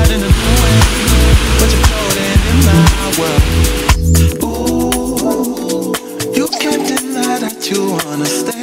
out in a new way, but you're floating in my world. Ooh, you can't deny that you wanna stay.